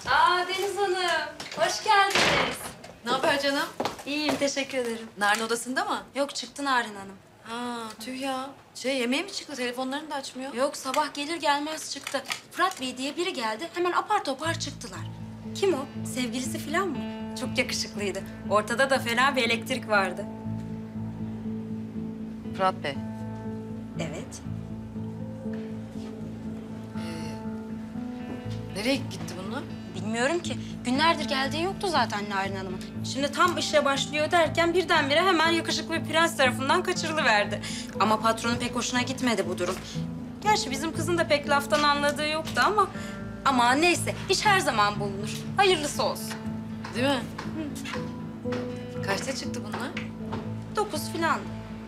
Deniz Hanım, hoş geldiniz. Ne haber canım? İyiyim, teşekkür ederim. Narin odasında mı? Yok, çıktı Narin Hanım. Ha, tüh ya. Yemeğe mi çıktı? Telefonlarını da açmıyor. Yok, sabah gelir gelmez çıktı. Fırat Bey diye biri geldi, hemen apar topar çıktılar. Kim o? Sevgilisi falan mı? Çok yakışıklıydı. Ortada da fena bir elektrik vardı. Fırat Bey. Evet. Nereye gitti bunlar? Bilmiyorum ki. Günlerdir geldiği yoktu zaten Narin Hanım'ın. Şimdi tam işe başlıyor derken birdenbire hemen yakışıklı bir prens tarafından kaçırılıverdi. Ama patronun pek hoşuna gitmedi bu durum. Gerçi bizim kızın da pek laftan anladığı yoktu ama... Ama neyse, iş her zaman bulunur. Hayırlısı olsun. Değil mi? Kaçta çıktı bunlar? 9 falan.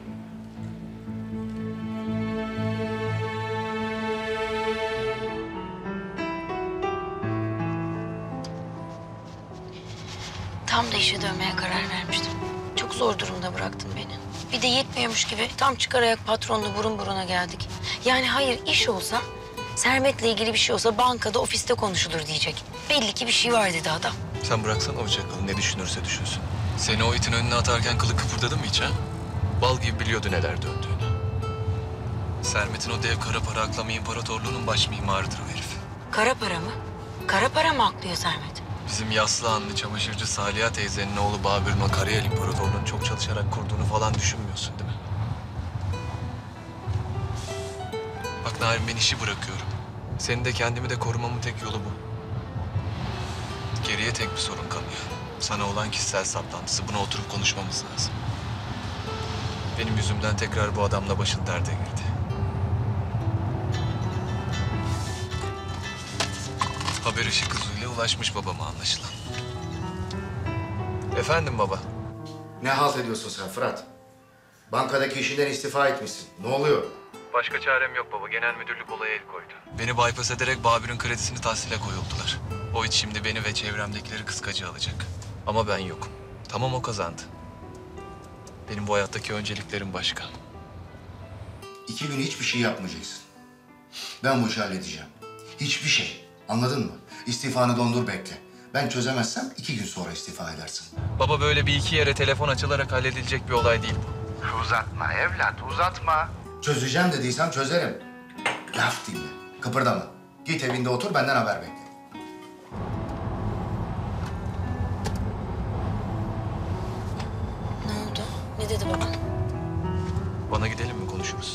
Tam da işe dönmeye karar vermiştim. Çok zor durumda bıraktın beni. Bir de yetmiyormuş gibi tam çıkar ayak patronla burun buruna geldik. Yani hayır iş olsa, Sermet'le ilgili bir şey olsa bankada, ofiste konuşulur diyecek. Belli ki bir şey var dedi adam. Sen bıraksana o çakalı ne düşünürse düşünsün. Seni o itin önüne atarken kılı kıpırdadı mı hiç ha? Bal gibi biliyordu neler döndüğünü. Sermet'in o dev kara para aklama imparatorluğunun baş mimarıdır o herif. Kara para mı? Kara para mı aklıyor Sermet? Bizim Yaslıhanlı çamaşırcı Saliha teyzenin oğlu Babür'ün o Karayel İmparatorluğu'nu çok çalışarak kurduğunu falan düşünmüyorsun değil mi? Bak Narin ben işi bırakıyorum. Seni de kendimi de korumamın tek yolu bu. Geriye tek bir sorun kalıyor. Sana olan kişisel saplantısı. Buna oturup konuşmamız lazım. Benim yüzümden tekrar bu adamla başın derde girdi. Haber ışık hızıyla ulaşmış babama anlaşılan. Efendim baba. Ne halt ediyorsun sen Fırat? Bankadaki işinden istifa etmişsin. Ne oluyor? Başka çarem yok baba. Genel müdürlük olaya el koydu. Beni bypass ederek Babür'ün kredisini tahsile koyuldular. O it şimdi beni ve çevremdekileri kıskacı alacak. Ama ben yokum. Tamam o kazandı. Benim bu hayattaki önceliklerim başka. 2 gün hiçbir şey yapmayacaksın. Ben bu işi halledeceğim. Hiçbir şey. Anladın mı? İstifanı dondur bekle. Ben çözemezsem 2 gün sonra istifa edersin. Baba böyle bir iki yere telefon açılarak halledilecek bir olay değil bu. Uzatma evlat, uzatma. Çözeceğim dediysem çözerim. Laf dinle, kıpırdama. Git evinde otur, benden haber bekle. Ne oldu? Ne dedi baban? Bana gidelim mi konuşuruz?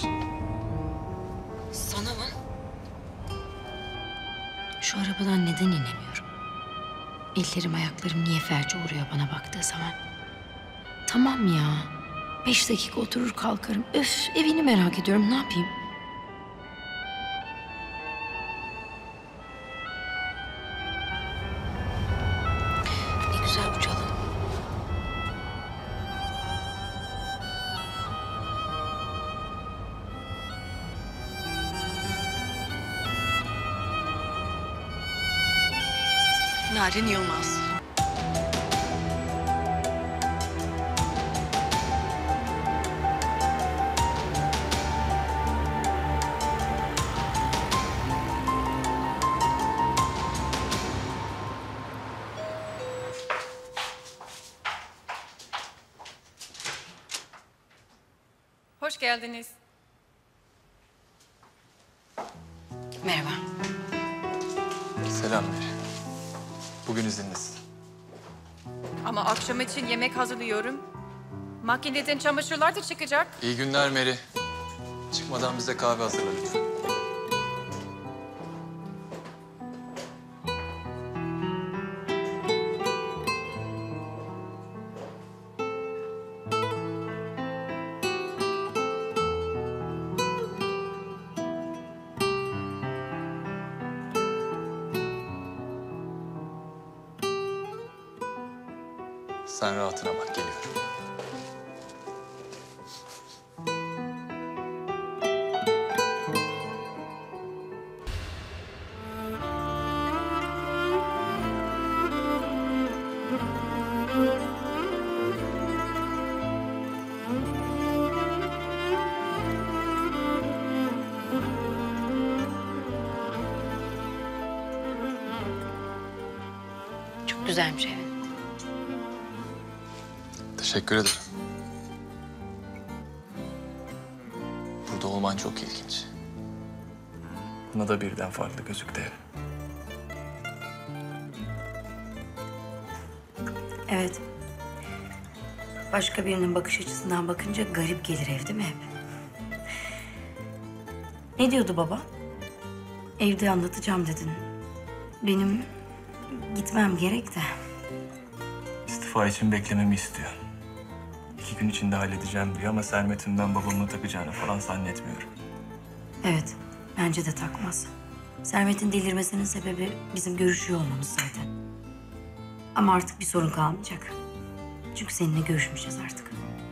Sana mı? Şu arabadan neden inemiyorum? Ellerim ayaklarım niye felç uğruyor bana baktığı zaman? Tamam ya. 5 dakika oturur kalkarım. Öf evini merak ediyorum ne yapayım? Ne güzel bu çalı. Narin Yılmaz. Hoş geldiniz. Merhaba. Selam Meri. Bugün izinlisin. Ama akşam için yemek hazırlıyorum. Makineden çamaşırlar da çıkacak. İyi günler Meri. Çıkmadan bize kahve hazırla lütfen. Sen rahatına bak, geliyorum. Çok güzelmiş evin. Teşekkür ederim. Burada olman çok ilginç. Buna da birden farklı gözüktü ev. Evet. Başka birinin bakış açısından bakınca garip gelir ev değil mi hep? Ne diyordu baba? Evde anlatacağım dedin. Benim gitmem gerek de. İstifa için beklememi istiyor. 2 gün içinde halledeceğim diyor ama Sermet'in ben babamla takacağını falan zannetmiyorum. Evet, bence de takmaz. Sermet'in delirmesinin sebebi bizim görüşüyor olmamız zaten. Ama artık bir sorun kalmayacak. Çünkü seninle görüşmeyeceğiz artık.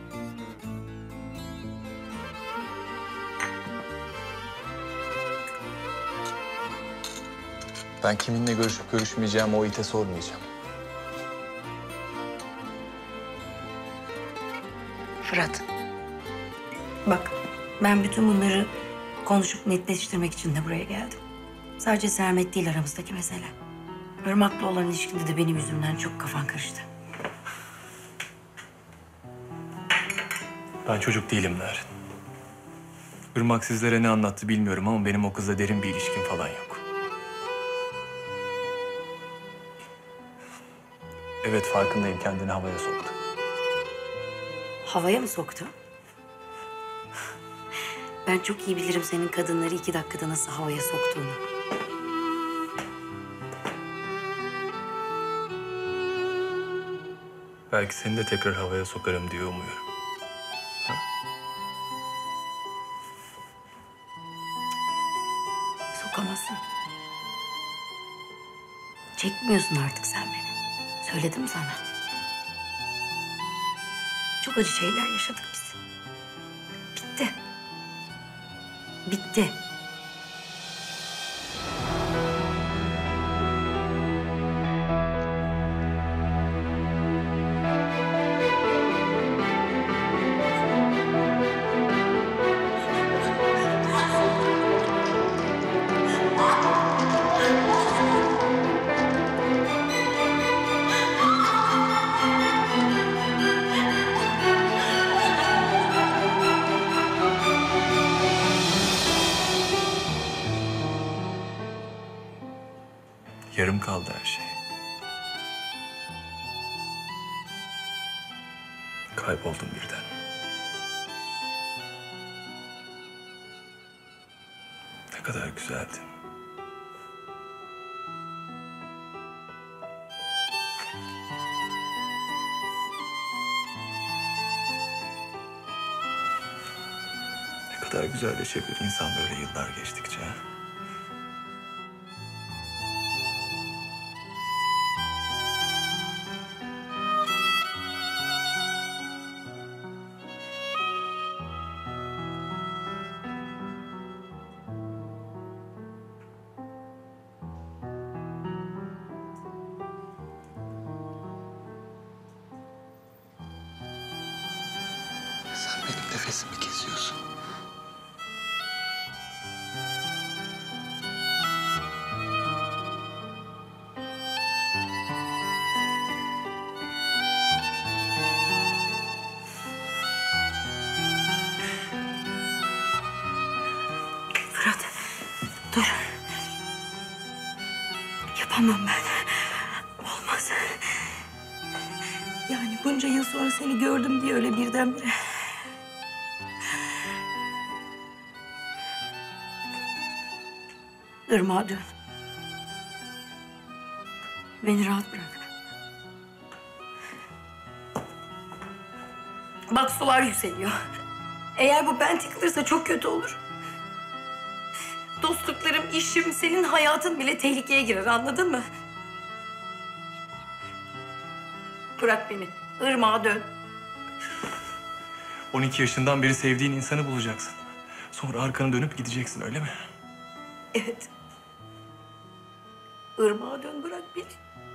Ben kiminle görüşüp görüşmeyeceğimi o ite sormayacağım. Fırat. Bak, ben bütün bunları konuşup netleştirmek için de buraya geldim. Sadece Sermet değil aramızdaki mesele. Irmak'la olan ilişkinde de benim yüzümden çok kafan karıştı. Ben çocuk değilim Narin. Irmak sizlere ne anlattı bilmiyorum ama benim o kızla derin bir ilişkim falan yok. Evet, farkındayım, kendini havaya soktu. Havaya mı soktu? Ben çok iyi bilirim senin kadınları 2 dakikada nasıl havaya soktuğunu. Belki seni de tekrar havaya sokarım diye umuyorum. Sokamazsın. Çekmiyorsun artık sen beni. Söyledim sana. Çok acı şeyler yaşadık biz. Bitti. Bitti. Yarım kaldı her şey. Kayboldum birden. Ne kadar güzeldi. Ne kadar güzelleşebilir insan böyle yıllar geçtikçe. Sen benim nefesimi kesiyorsun. Fırat, dur. Yapamam ben. Olmaz. Yani bunca yıl sonra seni gördüm diye öyle birdenbire. Irmak'a dön. Beni rahat bırak. Bak sular yükseliyor. Eğer bu ben tıkılırsa çok kötü olur. Dostluklarım, işim, senin hayatın bile tehlikeye girer, anladın mı? Bırak beni. Irmak'a dön. 12 yaşından beri sevdiğin insanı bulacaksın. Sonra arkanı dönüp gideceksin, öyle mi? Evet. Irmak'a dön, bırak beni.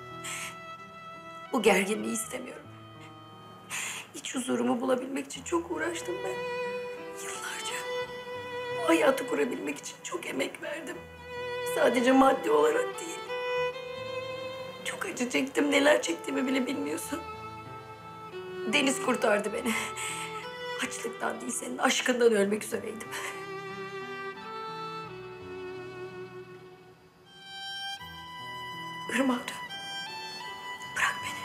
Bu gerginliği istemiyorum. İç huzurumu bulabilmek için çok uğraştım ben. Yıllarca. Bu hayatı kurabilmek için çok emek verdim. Sadece maddi olarak değil. Çok acı çektim, neler çektiğimi bile bilmiyorsun. Deniz kurtardı beni. Açlıktan değil, senin aşkından ölmek üzereydim. Irmağa dön. Bırak beni.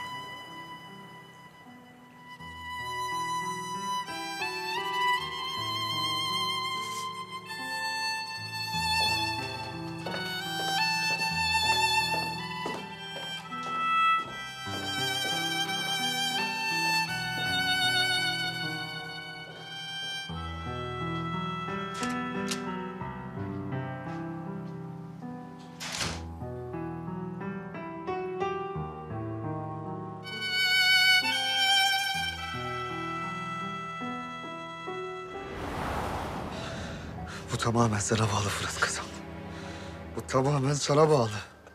Bu tamamen sana bağlı Fırat kızım. Bu tamamen sana bağlı.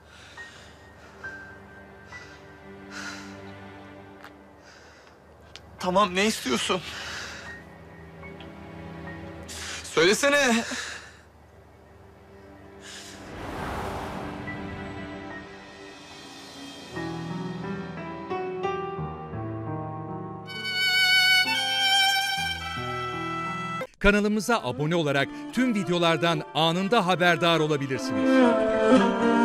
Tamam, ne istiyorsun? Söylesene. Kanalımıza abone olarak tüm videolardan anında haberdar olabilirsiniz.